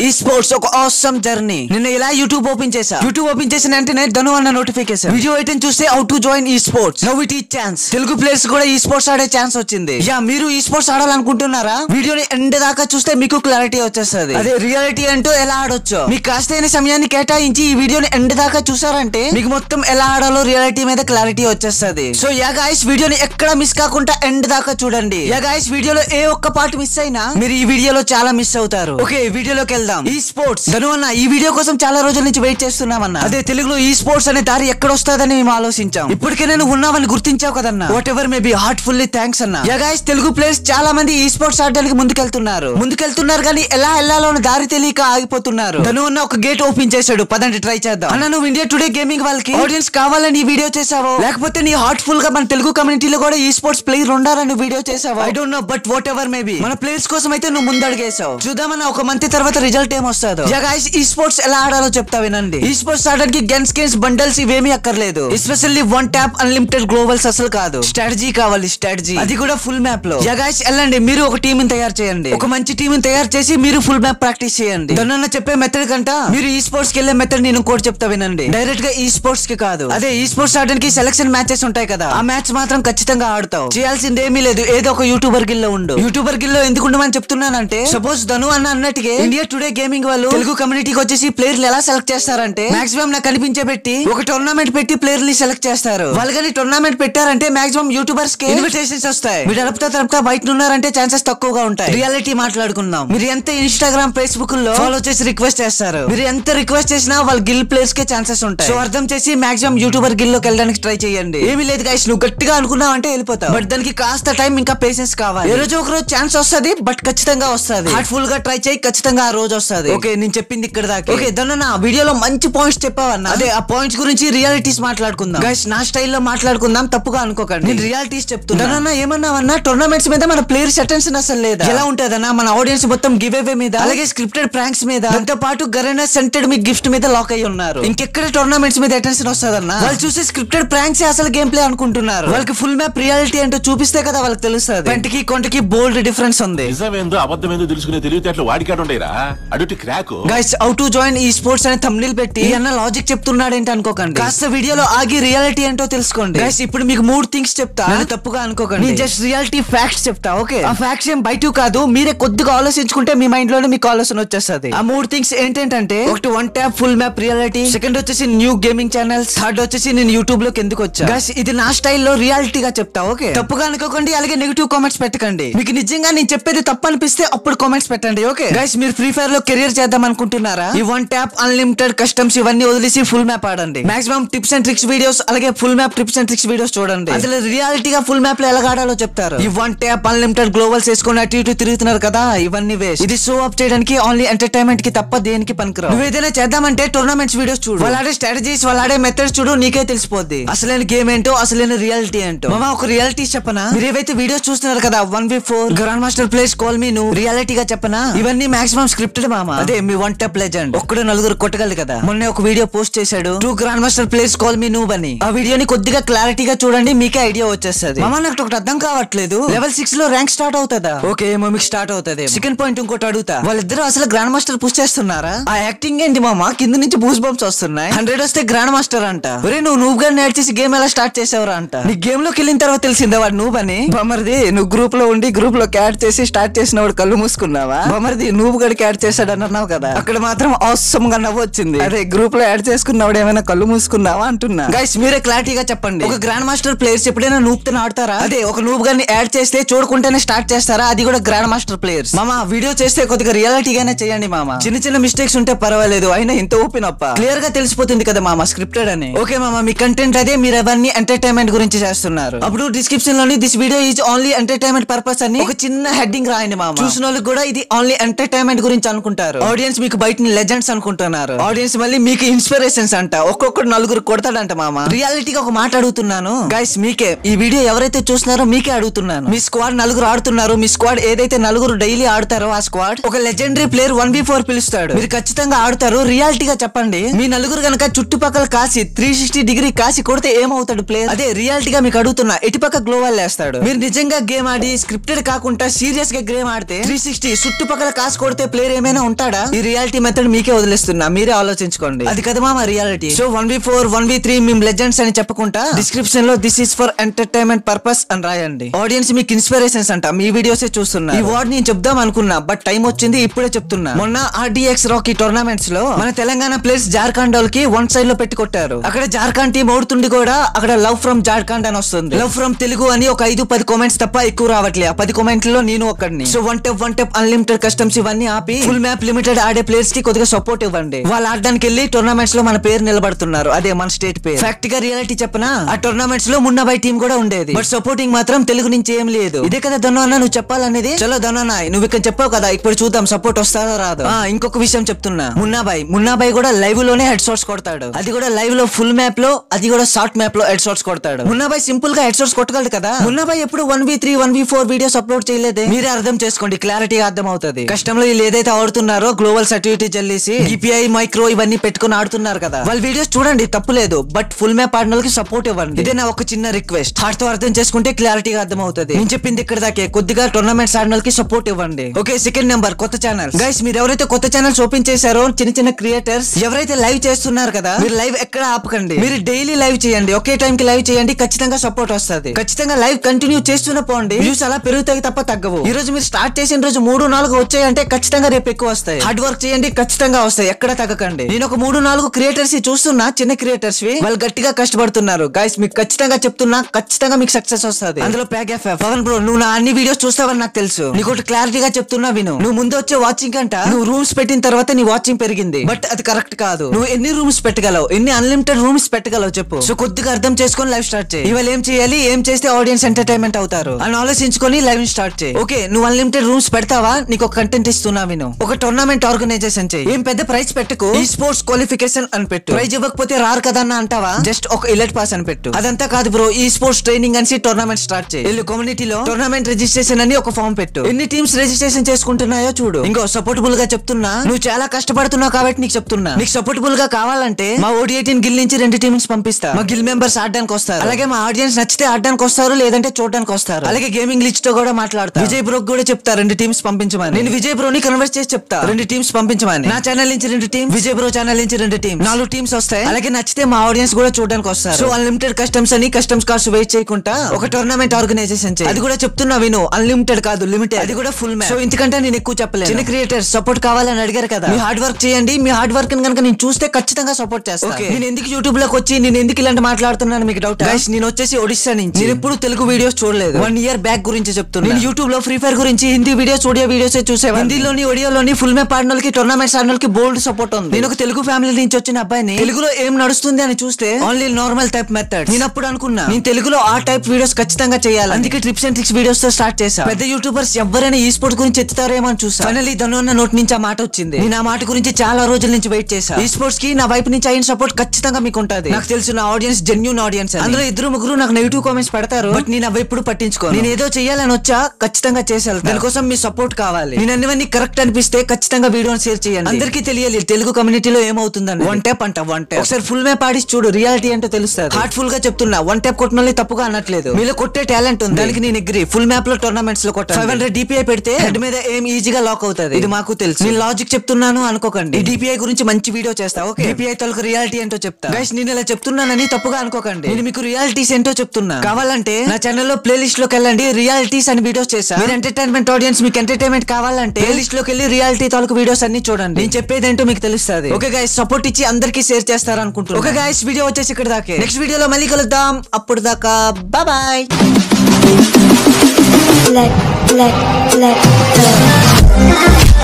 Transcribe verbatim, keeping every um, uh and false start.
ఈ స్పోర్ట్స్ ఒక awesome journey. నిన్న ఇలా యూట్యూబ్ ఓపెన్ చేసా. యూట్యూబ్ ఓపెన్ చేసిన వెంటనే ధను అన్న నోటిఫికేషన్ వీడియో ఐటెం చూస్తే how to join esports now it is chance. Telugu players కూడా ఈ స్పోర్ట్స్ ఆడే ఛాన్స్ వచ్చింది. యా మీరు ఈ స్పోర్ట్స్ ఆడాలనుకుంటున్నారా? వీడియోని ఎండ్ దాకా చూస్తే మీకు క్లారిటీ వచ్చేస్తుంది. అదే రియాలిటీ అంటూ ఎలా ఆడొచ్చో మీకు కాస్తైన సమయాన్ని కేటాయించి ఈ వీడియోని ఎండ్ దాకా చూసారంటే మీకు మొత్తం ఎలా ఆడాలో రియాలిటీ మీద క్లారిటీ వచ్చేస్తుంది. సో యా గైస్ వీడియోని ఎక్కడ మిస్ కాకుండా ఎండ్ దాకా చూడండి. యా గైస్ వీడియోలో ఏ ఒక్క పార్ట్ మిస్ అయినా మీరు ఈ వీడియోలో చాలా మిస్ అవుతారు. ఓకే వీడియోలోకి వెళ్దాం. ఈ స్పోర్ట్స్ ధను అన్న ఈ వీడియో కోసం చాలా రోజుల నుంచి వెయిట్ చేస్తున్నామన్నా. అదే తెలుగులో ఈ స్పోర్ట్స్ అనే దారి ఎక్కడ వస్తుందని మేము ఆలోచించాం. ఇప్పటికే నేను ఉన్నామని గుర్తించావు కదన్నా. Whatever maybe heartfully thanks అన్న. యా గైస్ తెలుగు ప్లేయర్స్ చాలా మంది ఈ స్పోర్ట్స్ ఆడడానికి ముందుకెళ్తున్నారు ముందుకెళ్తున్నారు కానీ ఎలా వెళ్ళాలో దారి తెలియక ఆగిపోతున్నారు. ధను అన్న ఒక గేట్ ఓపెన్ చేశాడు. పదండి ట్రై చేద్దాం. అన్న నువ్వు ఇండియా టుడే గేమింగ్ వాళ్ళకి ఆడియన్స్ కావాలని ఈ వీడియో చేసావో లేకపోతే నీ హార్ట్ఫుల్ గా మన తెలుగు కమ్యూనిటీలో కూడా ఈ స్పోర్ట్స్ ప్లేయర్ ఉండాలని వీడియో చేసావో I don't know but whatever maybe మన ప్లేయర్స్ కోసం అయితే నువ్వు ముందడుగేసావు. చూద్దామన్న ఒక మంత్ తర్వాత రిజల్ట్ ఏం వస్తుందో. యా గైస్ ఈ స్పోర్ట్స్ ఎలా ఆడాలో చెప్తా వినండి. ఈ స్పోర్ట్స్ ఆడడానికి గన్ స్కిన్స్ బండల్స్ ఇవేమీ అక్కర్లేదు. Especially one tap unlimited globals అసలు కాదు. స్ట్రాటజీ కావాలి స్ట్రాటజీ. అది కూడా ఫుల్ మ్యాప్ లో. యా గైస్ వెళ్ళండి మీరు ఒక టీమ్ తయారు చేయండి. ఒక మంచి టీమ్ తయారు చేసి మీరు ఫుల్ మ్యాప్ ప్రాక్టీస్ చేయండి. దన్న చెప్పే మెథడ్ కంట మీరు ఈ స్పోర్ట్స్ కి వెళ్లే మెథడ్ నేను కూడా చెప్తా వినండి. డైరెక్ట్ గా ఈ స్పోర్ట్స్ కి కాదు. అదే ఈ స్పోర్ట్స్ ఆడడానికి సెలక్షన్ మ్యాచెస్ ఉంటాయి కదా. ఆ మ్యాచ్ మాత్రం ఖచ్చితంగా ఆడతావు. చేయాల్సింది ఏమీ లేదు. ఏదో ఒక యూట్యూబర్ గిల్లో ఉండు. యూట్యూబర్ గిల్లో ఎందుకు ఉండమని చెప్తున్నానంటే సపోజ్ ధను అన్న అన్నట్టుగా ఇండియా టుడే గేమింగ్ వాళ్ళు తెలుగు కమ్యూనిటీకి వచ్చేసి ప్లేయర్లు ఎలా సెలెక్ట్ చేస్తారంటే మాక్సిమం నాకు కనిపించే పెట్టి ఒక టోర్నమెంట్ పెట్టి ప్లేయర్ ని సెలెక్ట్ చేస్తారు. వాళ్ళు కానీ టోర్నమెంట్ పెట్టారంటే మాక్సిమం యూట్యూబర్స్ కి ఇన్విటేషన్స్ వస్తాయి. మీరు అడుపుతా తరపుతా బయట ఉన్నారంటే ఛాన్సెస్ తక్కువగా ఉంటాయి. రియాలిటీ మాట్లాడుకుందాం. మీరు ఎంత ఇన్స్టాగ్రామ్ ఫేస్బుక్ లో ఫాలో చేసి రిక్వెస్ట్ చేస్తారు. మీరు ఎంత రిక్వెస్ట్ చేసినా వాళ్ళ గిల్ ప్లేయర్స్ కే ఛాన్సెస్ ఉంటాయి. సో అర్థం చేసి మాక్సిమం యూట్యూబర్ గిల్ లోకి వెళ్ళడానికి ట్రై చేయండి. ఏమీ లేదు గైస్ నువ్వు గట్టిగా అనుకున్నావు అంటే వెళ్ళిపోతావు. బట్ దానికి కాస్త టైం ఇంకా పేషెన్స్ కావాలి. ఏ రోజు ఒక రోజు ఛాన్స్ వస్తుంది బట్ ఖచ్చితంగా వస్తుంది. హార్ట్ఫుల్ గా ట్రై చేయి ఖచ్చితంగా ఆ రోజు వస్తుంది. ఓకే నేను చెప్పింది ఇక్కడ దాకా. ఓకే దన్న వీడియోలో మంచి పాయింట్స్ చెప్పావన్నా. అదే ఆ పాయింట్స్ గురించి రియాలిటీస్ మాట్లాడుకుందాం. గైస్ నా స్టైల్లో మాట్లాడుకుందాం తప్పుగా అనుకోకండి. నేను రియాలిటీస్ చెప్తున్నా. ఏమన్నావన్నా టోర్నమెంట్స్ మీద మన ప్లేయర్స్ అటెన్షన్ అసలు లేదా? ఎలా ఉంటదన్నా మన ఆడియన్స్ మొత్తం గివ్ అవే మీద అలాగే స్క్రిప్టెడ్ ప్రాంక్స్ మీద దాంతో పాటు గరెనా సెంటెడ్ మీ గిఫ్ట్ మీద లాక్ అయ్యి ఉన్నారు. ఇంకెక్కడ టోర్నమెంట్స్ మీద అటెన్షన్ వస్తుందన్నా? వాళ్ళు చూసి స్క్రిప్టెడ్ ప్రాంక్స్ అసలు గేమ్ ప్లే అనుకుంటున్నారు. వాళ్ళకి ఫుల్ మ్యాప్ రియాలిటీ అంటే చూపిస్తే కదా వాళ్ళకి తెలుస్తుంది. కంటికి కొంటకి బోల్డ్ డిఫరెన్స్ ఉంది. Guys how to join esports అనే థంబ్నెయిల్ పెట్టి అన్న లాజిక్ చెప్తున్నాడు ఏంటి అనుకోకండి. కాస్త వీడియోలో ఆగి రియాలిటీ ఏంటో తెలుసుకోండి. గైస్ ఇప్పుడు మీకు మూడు థింగ్స్ చెప్తా. తప్పుగా అనుకోకండి. జస్ట్ రియాలిటీ ఫ్యాక్ట్స్ చెప్తా. ఓకే ఆ ఫ్యాక్ట్స్ ఏం బయట కాదు. మీరే కొద్దిగా ఆలోచించుకుంటే మీ మైండ్ లోనే మీకు ఆలోచన వచ్చేస్తుంది. ఆ మూడు థింగ్స్ ఏంటంటే ఒకటి one tap full map reality, second వచ్చేసి న్యూ గేమింగ్ ఛానల్స్, థర్డ్ వచ్చేసి నేను యూట్యూబ్ లోకి ఎందుకు వచ్చా. గైస్ ఇది నా స్టైల్లో రియాలిటీగా చెప్తా. ఓకే తప్పుగా అనుకోకండి. అలాగే నెగిటివ్ కామెంట్స్ పెట్టకండి. మీకు నిజంగా నేను చెప్పేది తప్పు అనిపిస్తే అప్పుడు కామెంట్స్ పెట్టండి. ఓకే గైస్ మీరు ఫ్రీ ఫైర్ లో కెరియర్ చేద్దాం అనుకుంటున్నారా? ఈ వన్ ట్యాప్ అన్లిమిటెడ్ కస్టమ్స్ ఇవన్నీ వదిలేసి ఫుల్ మ్యాప్ ఆడండి. Maximum tips and tricks videos అలాగే full map tips and tricks videos చూడండి. అసలు రియాలిటీగా ఫుల్ మ్యాప్ లో ఎలా ఆడాలో చెప్తారు. ఈ వన్ ట్యాప్ అన్లిమిటెడ్ గ్లోబల్స్ వేసుకుని అటు ఇటు తిరుగుతున్నారు కదా ఇవన్నీ వేస్ట్. ఇది షో అప్ చేయడానికి ఓన్లీ ఎంటర్టైన్మెంట్ కి తప్ప దేనికి పనికిరావు. నువ్వు ఏదైనా చేద్దామంటే టోర్నమెంట్స్ వీడియోస్ చూడు. వాళ్ళు ఆడే స్ట్రాటజీస్ వాళ్ళు ఆడే మెథడ్స్ చూడు నీకే తెలిసిపోద్ది. అసలైన గేమ్ ఏంటో అసలైన రియాలిటీ ఏంటో. మామ ఒక రియాలిటీ చెప్పనా? మీరు ఏవైతే వీడియోస్ చూస్తున్నారు కదా one v four grand master place call me నువ్వు రియాలిటీగా చెప్పనా? ఇవన్నీ మాక్సిమం స్క్రిప్టెడ్ మామ. అదే మీ వన్ ట్యాప్ లెజెండ్ ఒక్కడు నలుగురు కొట్టగలదు కదా. మొన్న ఒక వీడియో పోస్ట్ చేశాడు two grand master place call me నువ్వు అని. ఆ వీడియోని కొద్దిగా క్లారిటీగా చూడండి మీకే ఐడియా వచ్చేస్తుంది. మామ నాకు ఒకటి అర్థం కావట్లేదు. లెవెల్ సిక్స్ లో ర్యాంక్ స్టార్ట్ అవుతుందా? ఓకే ఏమో మీకు స్టార్ట్ అవుతుంది. సెకండ్ పాయింట్ ఇంకోటి అడుగుతా. వాళ్ళిద్దరు అసలు గ్రాండ్ మాస్టర్ పుష్ చేస్తున్నారా? ఆ యాక్టింగ్ ఏంటి మామ? కింద నుంచి బూస్ బంప్స్ వస్తున్నాయి. హండ్రెడ్ వస్తే గ్రాండ్ మాస్టర్ అంట. ఒరే నువ్వు నూబ్ గారిని యాడ్ చేసి గేమ్ ఎలా స్టార్ట్ చేసావరా అంట. నీ గేమ్ లోకి వెళ్ళిన తర్వాత తెలిసిందా వాడు నూబ్ అని? బొమ్మరిది నువ్వు గ్రూప్ లో ఉండి గ్రూప్ లో క్యాడ్ చేసి స్టార్ట్ చేసిన వాడు కళ్ళు మూసుకున్నావా? బొమ్మరిది నూబ్ గడికి యాడ్ చేశాడని అన్నావు కదా. అక్కడ మాత్రం అవసరం గా నవ్వు వచ్చింది. అదే గ్రూప్ లో యాడ్ చేసుకున్నవాడు ఏమైనా కళ్ళు మూసుకున్నావా అంటున్నా. గైస్ మీరే క్లారిటీగా చెప్పండి. ఒక గ్రాండ్ మాస్టర్ ప్లేయర్స్ ఎప్పుడైనా నూబ్ తో ఆడతారా? అదే ఒక నూబ్ గారిని యాడ్ చేస్తే చూడకుండానే స్టార్ట్ చేస్తారా? అది కూడా గ్రాండ్ మాస్టర్ ప్లేయర్స్. మామా వీడియో చేస్తే కొద్దిగా రియాలిటీగానే చేయండి మామ. చిన్న చిన్న మిస్టేక్స్ ఉంటే పర్వాలేదు. అయినా ఇంత ఓపెన్ అప్ప క్లియర్ గా తెలిసిపోతుంది కదా మామ స్క్రిప్టెడ్ అని. ఓకే మామ మీ కంటెంట్ అదే. మీరు అవన్నీ ఎంటర్టైన్మెంట్ గురించి చేస్తున్నారు. అప్పుడు డిస్క్రిప్షన్ లోని this video is only entertainment purpose అని ఒక చిన్న హెడ్డింగ్ రాయండి మామ. చూసిన వాళ్ళకి కూడా ఇది ఓన్లీ ఎంటర్టైన్మెంట్ గురించి అనుకుంటారు. ఆడియన్స్ మీకు బయట లెజెండ్స్ అనుకుంటున్నారు. ఆడియన్స్ మళ్ళీ మీకు ఇన్స్పిరేషన్స్ అంట. ఒక్కొక్కడు నలుగురు కొడతాడంట మామ. రియాలిటీగా ఒక మాట అడుగుతున్నాను గైస్ మీకే. ఈ వీడియో ఎవరైతే చూస్తున్నారో మీకే అడుగుతున్నాను. మీ స్క్వాడ్ నలుగురు ఆడుతున్నారు. మీ స్క్వాడ్ ఏదైతే నలుగురు డైలీ ఆడతారో ఆ స్క్వాడ్ ఒక legendary player one v four పిలుస్తాడు. మీరు ఖచ్చితంగా ఆడుతారు. రియాలిటీగా చెప్పండి. మీ నలుగురు గనక చుట్టుపక్కల కాసి త్రీ సిక్స్టీ డిగ్రీ కాసి కొడితే ఏమవుతాడు ప్లేయర్? అదే రియాలిటీగా మీకు అడుగుతున్నా. ఎటుపక్క గ్లోవల్ వేస్తాడు. మీరు నిజంగా గేమ్ ఆడి స్క్రిప్టెడ్ కాకుండా సీరియస్ గా గేమ్ ఆడితే త్రీ సిక్స్టీ చుట్టుపక్కల కాసి కొడితే ప్లేయర్ ఏమైనా ఎవరైనా ఉంటాడా? ఈ రియాలిటీ మెథడ్ మీకే వదిలేస్తున్నా, మీరే ఆలోచించుకోండి. అది కదా మా reality. So one v four one v three మేము లెజెండ్స్ అని చెప్పకుండా డిస్క్రిప్షన్ లో this is for entertainment purpose అని రాయండి. ఆడియన్స్ మీకు ఇన్స్పిరేషన్స్ అంట, మీ వీడియోస్ చూస్తున్నా. ఈ వర్డ్ నేను చెప్దాం అనుకున్నా, బట్ టైం వచ్చింది ఇప్పుడే చెప్తున్నా. మొన్న ఆర్డీఎక్స్ రాకీ టోర్నమెంట్స్ లో మన తెలంగాణ ప్లేయర్స్ జార్ఖండ్ వాళ్ళకి వన్ సైడ్ లో పెట్టి కొట్టారు. అక్కడ జార్ఖండ్ టీం ఓడుతుండి కూడా అక్కడ లవ్ ఫ్రమ్ జార్ఖండ్ అని వస్తుంది. లవ్ ఫ్రమ్ తెలుగు అని ఒక ఐదు పది కామెంట్స్ తప్ప ఎక్కువ రావట్లే. ఆ పది కామెంట్ లో నేను ఒక్కడిని. So one tap one tap unlimited customs ఇవన్నీ ఆపి ఫుల్ మ్యాప్ లిమిటెడ్ ఆడే ప్లేయర్స్ కి కొద్దిగా సపోర్ట్ ఇవ్వండి. వాళ్ళు ఆడడానికి వెళ్ళి టోర్నమెంట్స్ లో మన పేరు నిలబడుతున్నారు. అదే మన స్టేట్ పేరు. ఫ్యాక్ట్ గా రియాలిటీ చెప్పనా, ఆ టోర్నమెంట్స్ లో మున్నాబాయ్ టీం కూడా ఉండేది. బట్ సపోర్టింగ్ మాత్రం తెలుగు నుంచి ఏం లేదు. ఇదే కదా ధను అన్న నువ్వు చెప్పాలనేది. చలో ధను అన్న నువ్వు ఇక్కడ చెప్పావు కదా, ఇప్పుడు చూద్దాం సపోర్ట్ వస్తాదో రాదో. ఇంకొక విషయం చెప్తున్నా, మున్నాబాయ్ మున్నాబాయ్ కూడా లైవ్ లోనే హెడ్ షాట్స్ కొడతాడు. అది కూడా లైవ్ లో ఫుల్ మ్యాప్ లో, అది కూడా షార్ట్ మ్యాప్ లో హెడ్ షాట్స్ కొడతాడు. మున్నాబాయ్ సింపుల్ గా హెడ్ షాట్స్ కొట్టగలడు కదా. మున్నాబాయ్ ఎప్పుడు one v three one v four videos upload చేయలేదే. మీరే అర్థం చేసుకోండి, క్లారిటీగా అర్థం అవుతుంది. కష్టంలో వీళ్ళు ఏదైతే ఆడుతున్నారో గ్లోబల్ సర్టిఫికేట్ చెల్లిసి ఈపీఐ మైక్రో ఇవన్నీ పెట్టుకుని ఆడుతున్నారు కదా, వాళ్ళ వీడియోస్ చూడండి తప్పులేదు. బట్ ఫుల్ మ్యాప్ ఆడిన వాళ్ళకి సపోర్ట్ ఇవ్వండి. ఇదే నా ఒక చిన్న రిక్వెస్ట్. హార్ట్ తో అర్థం చేసుకుంటే క్లారిటీగా అర్థం అవుతుంది. నేను చెప్పింది ఇక్కడ దాకే. కొద్దిగా టోర్నమెంట్స్ ఆడిన వాళ్ళకి సపోర్ట్ ఇవ్వండి. ఓకే, సెకండ్ నెంబర్ కొత్త ఛానల్. గైస్ మీరు ఎవరైతే కొత్త ఛానల్స్ ఓపెన్ చేశారో, చిన్న చిన్న క్రియేటర్స్ ఎవరైతే లైవ్ చేస్తున్నారు కదా, మీరు లైవ్ ఎక్కడ ఆపకండి. మీరు డైలీ లైవ్ చేయండి, ఒకే టైం కి లైవ్ చేయండి, ఖచ్చితంగా సపోర్ట్ వస్తుంది. ఖచ్చితంగా లైవ్ కంటిన్యూ చేస్తూనే పోండి. వ్యూస్ అలా పెరుగుతాయి తప్ప తగ్గవు. ఈ రోజు మీరు స్టార్ట్ చేసిన రోజు మూడు నాలుగు వచ్చాయంటే ఖచ్చితంగా రేపు ఎక్కువ వస్తాయి. హార్డ్ వర్క్ చేయండి, ఖచ్చితంగా వస్తాయి. ఎక్కడ తగ్గకండి. నేను ఒక మూడు నాలుగు క్రియేటర్స్ చూస్తున్నా, చిన్న క్రియేటర్స్ వాళ్ళు గట్టిగా కష్టపడుతున్నారు. గైస్ మీకు ఖచ్చితంగా చెప్తున్నా, ఖచ్చితంగా మీకు సక్సెస్ వస్తుంది. అందులో ప్యాక్ ఎఫ్ఎఫ్ పవన్ బ్రో, నువ్వు నా అన్ని వీడియోస్ చూస్తావని నాకు తెలుసు. నీకు ఒకటి క్లారిటీగా చెప్తున్నా విను. నువ్వు ముందు వచ్చే వాచింగ్ అంట, నువ్వు రూమ్స్ పెట్టిన తర్వాత నీ వాచింగ్ పెరిగింది. బట్ అది కరెక్ట్ కాదు. నువ్వు ఎన్ని రూమ్స్ పెట్టగలవు, ఎన్ని అన్లిమిటెడ్ రూమ్స్ పెట్టగలవు చెప్పు. సో కొద్దిగా అర్థం చేసుకొని లైవ్ స్టార్ట్ చేయి. ఇవాళ ఏం చేయాలి, ఏం చేస్తే ఆడియన్స్ ఎంటర్టైన్మెంట్ అవుతారు అని ఆలోచించుకొని లైవ్ స్టార్ట్ చేయి. ఓకే, నువ్వు అన్లిమిటెడ్ రూమ్స్ పెడతావా? నీకు ఒక కంటెంట్ ఇస్తున్నా విను. ఒక టోర్నమెంట్ ఆర్గనైజేషన్ చేయి. ఏం పెద్ద ప్రైజ్ పెట్టుకో, ఈ స్పోర్ట్స్ క్వాలిఫికేషన్ అని పెట్టు. ప్రైజ్ ఇవ్వకపోతే రారు కదా అన్న అంటావా, జస్ట్ ఒక ఇలెట్ పాస్ అని పెట్టు. అదంతా కాదు బ్రో, ఈ స్పోర్ట్స్ ట్రైనింగ్ అని టోర్నమెంట్ స్టార్ట్ చేయి. వెళ్ళు కమ్యూనిటీలో టోర్నమెంట్ రిజిస్ట్రేషన్ అని ఒక ఫామ్ పెట్టు. ఎన్ని టీమ్స్ రిజిస్ట్రేషన్ చేసుకుంటున్నాయో చూడు. ఇంకో సపోర్టబుల్ గా చెప్తున్నా, నువ్వు చాలా కష్టపడుతున్నావు కాబట్టి నీకు చెప్తున్నా. నీకు సపోర్టబుల్ గా కావాలంటే మా ఓడి ఎయిటీన్ గిల్ నుంచి రెండు టీమ్స్ పంపిస్తా. మా గిల్ మెంబర్స్ ఆడడానికి వస్తారు. అలాగే మా ఆడియన్స్ నచ్చితే ఆడడానికి వస్తారు, లేదంటే చూడడానికి వస్తారు. అలాగే గేమింగ్ లిస్ట్ తో కూడా మాట్లాడతా. విజయ్ బ్రో కూడా చెప్తా రెండు టీమ్స్ పంపించమని. నేను విజయ్ బ్రోని కన్వర్ట్ చేసి చెప్తా రెండు టీమ్స్ పంపించమని. నా ఛానల్ నుంచి రెండు టీమ్స్, విజయ్ బ్రో ఛానల్ నుంచి రెండు టీమ్స్, నాలుగు టీమ్స్ వస్తాయి. అలాగే నచ్చితే మా ఆడియన్స్ కూడా చూడడానికి వస్తారు. సో అన్లిమిటెడ్ కస్టమ్స్ అని కస్టమ్స్ కాస్ట్ వెయిట్ చేయకుండా ఒక టోర్నమెంట్ ఆర్గనైజేషన్ చేయి. అది కూడా చెప్తున్నా విను, అన్లిమిటెడ్ కాదు లిమిటెడ్. అది కూడా ఫుల్ మ్యాచ్. సో ఇంతకంటే నేను ఎక్కువ చెప్పలేదు. చిన్న క్రియేటర్స్ సపోర్ట్ కావాలని అడిగారు కదా, మీ హార్డ్ వర్క్ చేయండి. మీ హార్డ్ వర్క్ కనుక నేను చూస్తే ఖచ్చితంగా సపోర్ట్ చేస్తాను. ఓకే, నేను ఎందుకు యూట్యూబ్ లోకి వచ్చి నేను ఎందుకు ఇలాంటి మాట్లాడుతున్నాను మీకు డౌట్. గైస్ నేను వచ్చేసి ఒడిశా నుంచి. నేను ఎప్పుడు తెలుగు వీడియోస్ చూడలేదు. వన్ ఇయర్ బ్యాక్ గురించి చెప్తున్నా. నేను యూట్యూబ్ లో ఫ్రీ ఫైర్ గురించి హిందీ వీడియోస్, ఒడియా వీడియోస్ చూసేవాడిని. హిందీలోని ఒడియాలోని ఫుల్ మ్యాప్ ఆడిన వాళ్ళకి, టోర్నమెంట్స్ ఆడిన వాళ్ళకి బోల్డ్ సపోర్ట్ ఉంది. నేను ఒక తెలుగు ఫ్యామిలీ నుంచి వచ్చిన అబ్బాయిని. తెలుగులో ఏం నడుస్తుంది అని చూస్తే ఓన్లీ నార్మల్ టైప్ మెథడ్. నేను అప్పుడు అనుకున్నా నేను తెలుగులో ఆ టైప్ వీడియోస్ ఖచ్చితంగా చేయాలి. అందుకే ట్రిప్స్ అండ్ ట్రిక్స్ వీడియోస్ తో స్టార్ట్ చేశా. పెద్ద యూట్యూబర్స్ ఎవరైనా ఈ స్పోర్ట్స్ గురించి ఎత్తుతారేమో అని చూసా. ఫైనల్లీ ధను అన్న నోటి నుంచి ఆ మాట వచ్చింది. నేను ఆ మాట గురించి చాలా రోజుల నుంచి వెయిట్ చేశా. ఈ స్పోర్ట్స్ కి నా వైపు నుంచి అయిన సపోర్ట్ ఖచ్చితంగా మీకు ఉంటుంది. నాకు తెలుసు నా ఆడియన్స్ జెన్యూన్ ఆడియన్స్. అందులో ఇద్దరు ముగ్గురు నాకు నెగిటివ్ కామెంట్స్ పెడతారు, బట్ నేను అవి ఎప్పుడు పట్టించుకో. నేను ఏదో చేయాలని వచ్చా, ఖచ్చితంగా చేసేయాలి. దానికోసం మీ సపోర్ట్ కావాలి. నేను అన్ని కరెక్ట్ అనిపిస్తే ఖచ్చితంగా వీడియోని షేర్ చేయండి. అందరికీ తెలియాలి తెలుగు కమ్యూనిటీలో ఏమవుతుందని. వన్ ట్యాప్ అంట, వన్ ట్యాప్. ఒకసారి ఫుల్ మ్యాప్ ఆడి చూడు, రియాలిటీ అంటే తెలుస్తుంది. హార్ట్ఫుల్ గా చెప్తున్నా, వన్ ట్యాప్ కొట్టిన తప్పుగా అనట్లేదు. మీలో కొట్టే టాలెంట్ ఉంది, దానికి నేను అగ్రీ. ఫుల్ మ్యాప్ లో టోర్నమెంట్స్ లో కొట్టాలి. ఫైవ్ హండ్రెడ్ డిపిఐ పెడితే హెడ్ మీద ఏం ఈజీగా లాక్ అవుతుంది. ఇది మాకు తెలుసు. నేను లాజిక్ చెప్తున్నాను అనుకోకండి. డిపిఐ గురించి మంచి వీడియో చేస్తా. ఓకే, డిపిఐ తలకు రియాలిటీ ఏంటో చెప్తా. గైస్ నేను ఇలా చెప్తున్నానని తప్పుగా అనుకోకండి. నేను మీకు రియాలిటీస్ ఏంటో చెప్తున్నా. కావాలంటే నా ఛానల్ లో ప్లే లిస్ట్ లోకి వెళ్ళండి, రియాలిటీస్ అని వీడియోస్ చేసా. మీరు ఎంటర్టైన్మెంట్ ఆడియన్స్, మీకు ఎంటర్టైన్మెంట్ కావాలంటే ప్లే లిస్ట్ లోకి వెళ్ళి రియాలిటీ తాలూకు వీడియోస్ అన్ని చూడండి. నేను చెప్పేది ఏంటో మీకు తెలుస్తుంది. ఓకే గైస్, సపోర్ట్ ఇచ్చి అందరికీ షేర్ చేస్తారు అనుకుంటున్నాను. ఓకే గైస్, వీడియో వచ్చేసి ఇక్కడ దాకే. నెక్స్ట్ వీడియోలో మళ్ళీ కలుద్దాం. అప్పుడు దాకా bye bye. Let, let, let go.